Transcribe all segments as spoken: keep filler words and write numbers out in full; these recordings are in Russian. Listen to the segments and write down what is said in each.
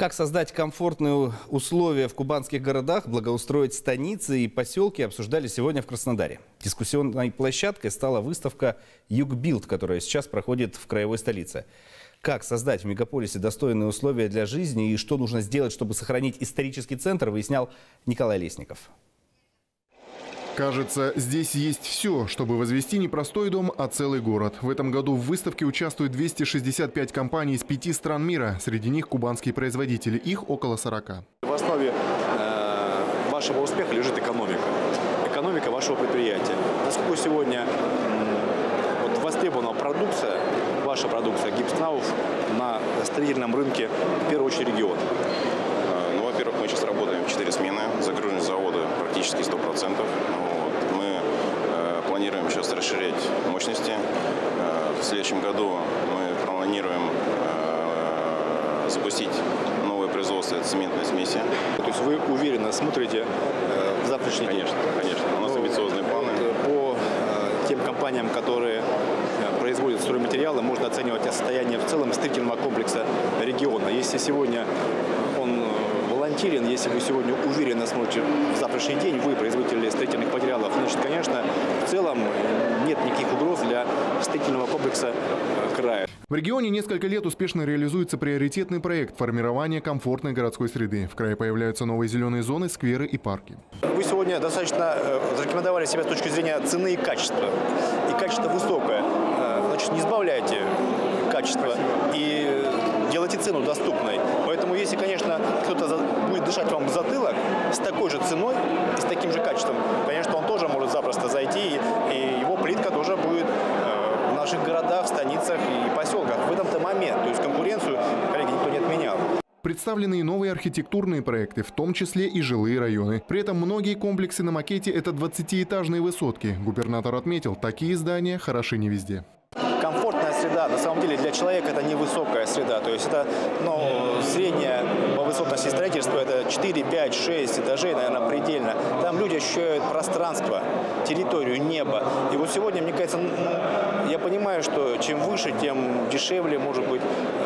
Как создать комфортные условия в кубанских городах, благоустроить станицы и поселки, обсуждали сегодня в Краснодаре. Дискуссионной площадкой стала выставка «Югбилд», которая сейчас проходит в краевой столице. Как создать в мегаполисе достойные условия для жизни и что нужно сделать, чтобы сохранить исторический центр, выяснял Николай Лесников. Кажется, здесь есть все, чтобы возвести не простой дом, а целый город. В этом году в выставке участвуют двести шестьдесят пять компаний из пяти стран мира. Среди них кубанские производители. Их около сорока. В основе э, вашего успеха лежит экономика. Экономика вашего предприятия. Насколько сегодня э, вот востребована продукция, ваша продукция гипснауф на строительном рынке, в первую очередь региона? Ну, во-первых, мы сейчас работаем в четыре смены. Загруженность завода практически сто процентов. Вот. Мы э, планируем сейчас расширять мощности. Э, в следующем году мы планируем э, запустить новое производство цементной смеси. То есть вы уверенно смотрите э, в завтрашний день? Конечно, конечно. У нас ну, амбициозные планы. Вот, по э, тем компаниям, которые э, производят стройматериалы, можно оценивать состояние в целом строительного комплекса региона. Если сегодня он волонтерен, если вы сегодня уверенно смотрите в завтрашний день, вы производитель строительных материалов, значит, конечно, в целом нет никаких угроз для строительного комплекса края. В регионе несколько лет успешно реализуется приоритетный проект формирования комфортной городской среды. В крае появляются новые зеленые зоны, скверы и парки. Вы сегодня достаточно зарекомендовали себя с точки зрения цены и качества. И качество высокое. Значит, не сбавляйте качество и делайте цену доступной. Поэтому, если, конечно, кто-то будет дышать вам в затылок с такой же ценой и с таким же качеством, конечно, он тоже может запросто зайти, и его плитка тоже будет в наших городах, станицах и поселках. В этом-то момент. То есть конкуренцию, коллеги, никто не отменял. Представлены и новые архитектурные проекты, в том числе и жилые районы. При этом многие комплексы на макете – это двадцатиэтажные высотки. Губернатор отметил, такие здания хороши не везде. Комфортная среда, на самом деле, для человека это не высокая среда. То есть это, ну, средняя по высотности строительства, это четыре, пять, шесть этажей, наверное, предельно. Там люди ощущают пространство, территорию, небо. И вот сегодня, мне кажется, ну, я понимаю, что чем выше, тем дешевле может быть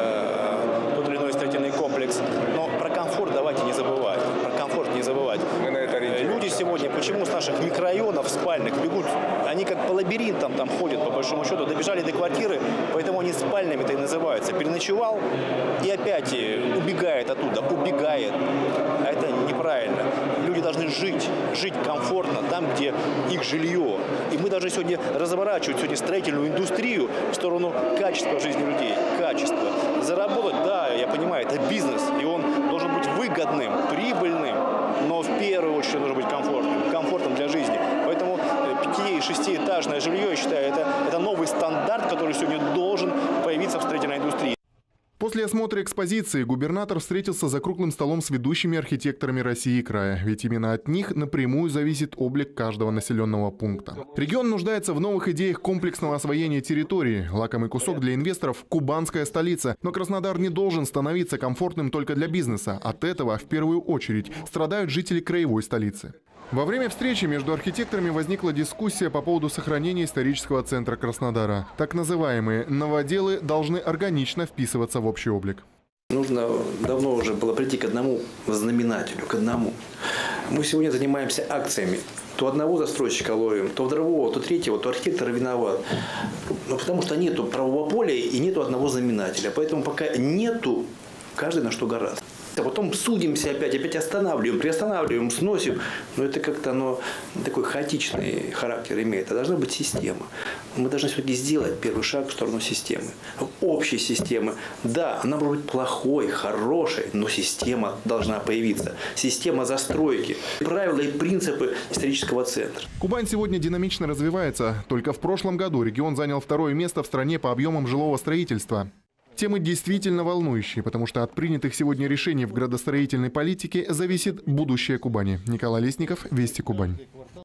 э, тот или иной строительный комплекс. Но про комфорт давайте не забывать. Про комфорт не забывать. Мы на это ориентируемся. Люди сегодня, почему с наших микрорайонов спальных бегут, они как по лабиринтам там ходят, по большому счету, добежали до квартиры, поэтому они спальными-то и называются. Переночевал и опять убегает оттуда, убегает. А это неправильно. Люди должны жить, жить комфортно там, где их жилье. И мы должны сегодня разворачивать сегодня строительную индустрию в сторону качества жизни людей. Качество. Заработать, да, я понимаю, это бизнес, и он должен быть выгодным, прибыльным, но в первую очередь должен быть комфортным, комфортным для жизни. Поэтому пяти- и шестиэтажное жилье, я считаю, это, это новый стандарт, который сегодня должен появиться в строительной индустрии. После осмотра экспозиции губернатор встретился за круглым столом с ведущими архитекторами России и края. Ведь именно от них напрямую зависит облик каждого населенного пункта. Регион нуждается в новых идеях комплексного освоения территории. Лакомый кусок для инвесторов – кубанская столица. Но Краснодар не должен становиться комфортным только для бизнеса. От этого, в первую очередь, страдают жители краевой столицы. Во время встречи между архитекторами возникла дискуссия по поводу сохранения исторического центра Краснодара. Так называемые новоделы должны органично вписываться в общий облик. Нужно давно уже было прийти к одному знаменателю, к одному. Мы сегодня занимаемся акциями. То одного застройщика ловим, то другого, то третьего, то архитектор виноват. Ну, потому что нету правового поля и нету одного знаменателя. Поэтому пока нету, каждый на что гораздо. А потом судимся опять, опять останавливаем, приостанавливаем, сносим. Но это как-то оно такой хаотичный характер имеет. А должна быть система. Мы должны сегодня сделать первый шаг в сторону системы. Общей системы. Да, она может быть плохой, хорошей, но система должна появиться. Система застройки. Правила и принципы исторического центра. Кубань сегодня динамично развивается. Только в прошлом году регион занял второе место в стране по объемам жилого строительства. Темы действительно волнующие, потому что от принятых сегодня решений в градостроительной политике зависит будущее Кубани. Николай Лесников, Вести Кубань.